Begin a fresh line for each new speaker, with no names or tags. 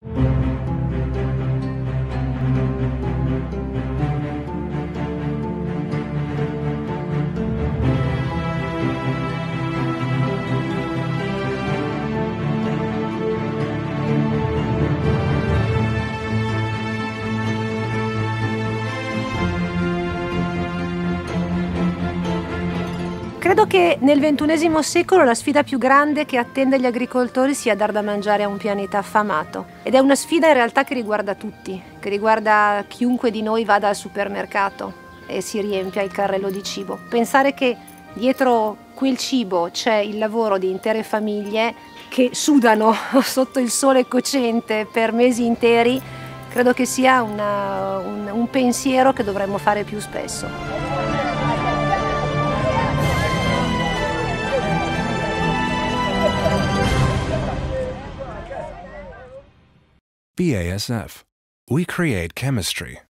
Credo che nel XXI secolo la sfida più grande che attende gli agricoltori sia dar da mangiare a un pianeta affamato. Ed è una sfida in realtà che riguarda tutti, che riguarda chiunque di noi vada al supermercato e si riempia il carrello di cibo. Pensare che dietro quel cibo c'è il lavoro di intere famiglie che sudano sotto il sole cocente per mesi interi, credo che sia un pensiero che dovremmo fare più spesso.
BASF. We create chemistry.